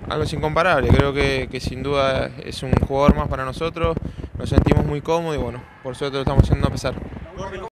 algo es incomparable. Creo que sin duda es un jugador más para nosotros, nos sentimos muy cómodos y bueno, por suerte lo estamos haciendo a pesar.